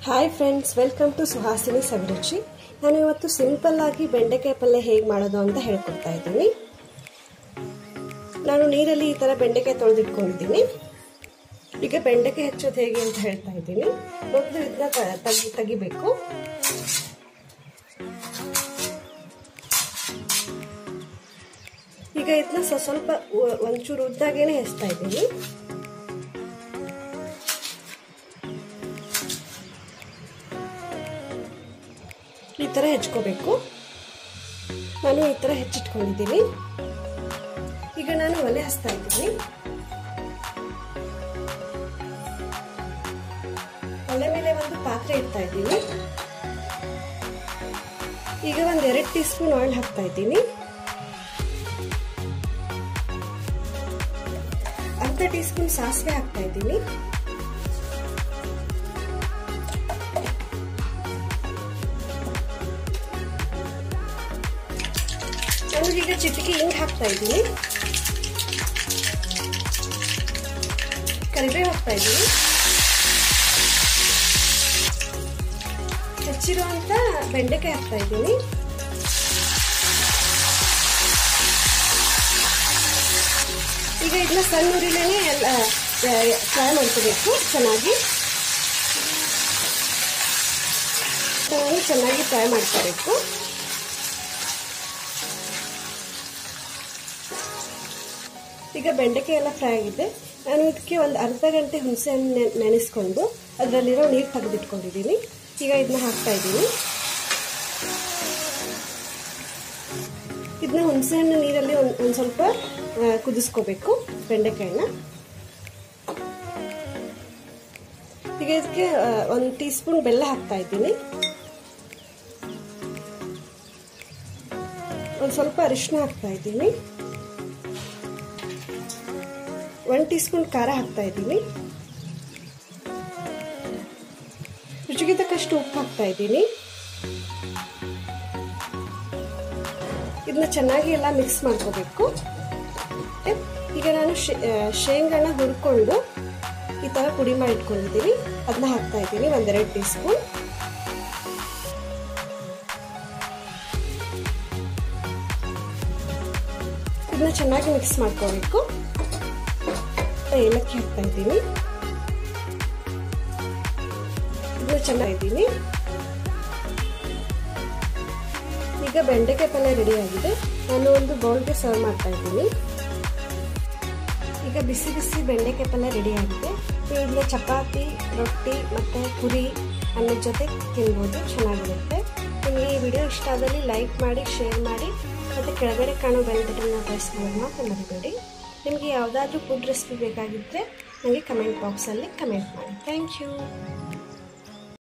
Hi friends, welcome to Suhasini Saviruchi. ನಾನು ಇವತ್ತು simple ಆಗಿ ಬೆಂಡೆಕಾಯಿ ಪಲ್ಯ ಹೇಗೆ ಮಾಡೋದು ಅಂತ ಹೇಳ್ಕೊಡ್ತಾ ಇದ್ದೀನಿ. ನಾನು ನೀರಲ್ಲಿ ಈ ಥರ ಬೆಂಡೆಕಾಯಿ ತೊಳೆದಿಟ್ಕೊಂಡಿದ್ದೀನಿ. ಈಗ ಬೆಂಡೆಕಾಯಿ ಹೆಚ್ಚೋದು ಹೇಗೆ ಅಂತ ಹೇಳ್ತಾ ಇದ್ದೀನಿ. ಮೊದಲು ಇದನ್ನ ತೆಗಿಬೇಕು. ಈಗ ಇದನ್ನ ಸ್ವಲ್ಪ ಒಂಚೂರು ಉದ್ದಾಗೇನೆ ಹೆಚ್ಚ್ತಾ ಇದ್ದೀನಿ. ಈ ಥರ ಹೆಚ್ಕೋಬೇಕು. ನಾನು ಈ ಥರ ಹೆಚ್ಚಿಟ್ಕೊಂಡಿದ್ದೀನಿ. ಈಗ ನಾನು ಒಲೆ ಹಚ್ತಾ ಇದ್ದೀನಿ. ಒಲೆ ಮೇಲೆ ಒಂದು ಪಾತ್ರೆ ಇಡ್ತಾ ಇದ್ದೀನಿ. ಈಗ ಒಂದು 2 ಟೀ ಸ್ಪೂನ್ ಆಯಿಲ್ ಹಾಕ್ತಾ ಇದ್ದೀನಿ. ಅರ್ಧ ಟೀ ಸ್ಪೂನ್ ಸಾಸಿವೆ ಹಾಕ್ತಾ ಇದ್ದೀನಿ. ನಾನು ಈಗ ಚಿಟಿಕೆ ಹಿಂಗ್ ಹಾಕ್ತಾ ಇದ್ದೀನಿ. ಕರಿಬೇವು ಹಾಕ್ತಾ ಇದ್ದೀನಿ. ಹೆಚ್ಚಿರುವಂತ ಬೆಂಡೆಕಾಯಿ ಹಾಕ್ತಾ ಇದ್ದೀನಿ. ಈಗ ಇದನ್ನ ಸಣ್ಣ ಉರಿಲೇನೆ ಎಲ್ಲ ಫ್ರೈ ಮಾಡ್ಕೋಬೇಕು. ಚೆನ್ನಾಗಿ ಫ್ರೈ ಮಾಡ್ಕೋಬೇಕು. ಈಗ ಬೆಂಡೆಕಾಯಿ ಎಲ್ಲ ಫ್ರೈ ಆಗಿದೆ. ನಾನು ಇದಕ್ಕೆ ಒಂದು ಅರ್ಧ ಗಂಟೆ ಹುಣಸೆ ಹಣ್ಣು ನೆನೆಸ್ಕೊಂಡು ಅದರಲ್ಲಿರೋ ನೀರು ತೆಗೆದಿಟ್ಕೊಂಡಿದ್ದೀನಿ. ಈಗ ಇದನ್ನ ಹಾಕ್ತಾ ಇದ್ದೀನಿ. ಇದನ್ನ ಹುಣಸೆ ಹಣ್ಣು ನೀರಲ್ಲಿ ಒಂದು ಸ್ವಲ್ಪ ಕುದಿಸ್ಕೋಬೇಕು ಬೆಂಡೆಕಾಯಿನ. ಈಗ ಇದಕ್ಕೆ 1 ಟೀ ಸ್ಪೂನ್ ಬೆಲ್ಲ ಹಾಕ್ತಾ ಇದ್ದೀನಿ. ಒಂದು ಸ್ವಲ್ಪ ಅರಿಶಿನ ಹಾಕ್ತಾ ಇದ್ದೀನಿ. 1 ಟೀ ಸ್ಪೂನ್ ಖಾರ ಹಾಕ್ತಾ ಇದ್ದೀನಿ. ರುಚಿಗೆ ತಕ್ಕಷ್ಟು ಉಪ್ಪು ಹಾಕ್ತಾ ಇದ್ದೀನಿ. ಇದನ್ನ ಚೆನ್ನಾಗಿ ಎಲ್ಲ ಮಿಕ್ಸ್ ಮಾಡ್ಕೋಬೇಕು. ಈಗ ನಾನು ಶೇಂಗಾನ ಹುರ್ಕೊಂಡು ಈ ತರ ಪುಡಿ ಮಾಡಿ ಇಟ್ಕೊಂಡಿದ್ದೀನಿ. ಅದನ್ನ ಹಾಕ್ತಾ ಇದ್ದೀನಿ. 1-2 ಟೀ ಸ್ಪೂನ್. ಇದನ್ನ ಚೆನ್ನಾಗಿ ಮಿಕ್ಸ್ ಮಾಡ್ಕೋಬೇಕು. ಏಲಕ್ಕಿ ಹಾಕ್ತಾ ಇದ್ದೀನಿ. ಇದನ್ನ ಚೆನ್ನಾಗಿದ್ದೀನಿ. ಈಗ ಬೆಂಡೆಕಾಯಿ ಪಲ್ಯ ರೆಡಿ ಆಗಿದೆ. ನಾನು ಒಂದು ಬೌಲ್ಗೆ ಸರ್ವ್ ಮಾಡ್ತಾ ಇದ್ದೀನಿ. ಈಗ ಬಿಸಿ ಬಿಸಿ ಬೆಂಡೆಕಾಯಿ ಪಲ್ಯ ರೆಡಿ ಆಗಿದೆ. ಇದನ್ನ ಚಪಾತಿ, ರೊಟ್ಟಿ ಮತ್ತೆ ಪುರಿ ಅನ್ನದ ಜೊತೆ ತಿನ್ಬೋದು. ಚೆನ್ನಾಗಿರುತ್ತೆ. ನಿಮಗೆ ಈ ವಿಡಿಯೋ ಇಷ್ಟ ಆದಲ್ಲಿ ಲೈಕ್ ಮಾಡಿ, ಶೇರ್ ಮಾಡಿ ಮತ್ತು ಕೆಳಗಡೆ ಕಾಣೋ ಬೆಲ್ ಬಟನ್ನ ಪ್ರೆಸ್ ಮಾಡೋದು ಮಾತ್ರ ಮರಿಬೇಡಿ. ನಿಮಗೆ ಯಾವುದಾದ್ರೂ ಫುಡ್ ರೆಸಿಪಿ ಬೇಕಾಗಿದ್ದರೆ ನನಗೆ ಕಮೆಂಟ್ ಬಾಕ್ಸಲ್ಲಿ ಕಮೆಂಟ್ ಮಾಡಿ. Thank you.